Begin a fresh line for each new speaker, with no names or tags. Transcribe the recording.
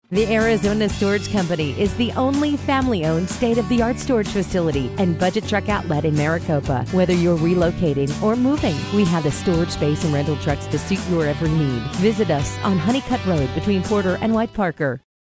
The Arizona Storage Company is the only family-owned state-of-the-art storage facility and budget truck outlet in Maricopa. Whether you're relocating or moving, we have the storage space and rental trucks to suit your every need. Visit us on Honeycutt Road between Porter and White Parker.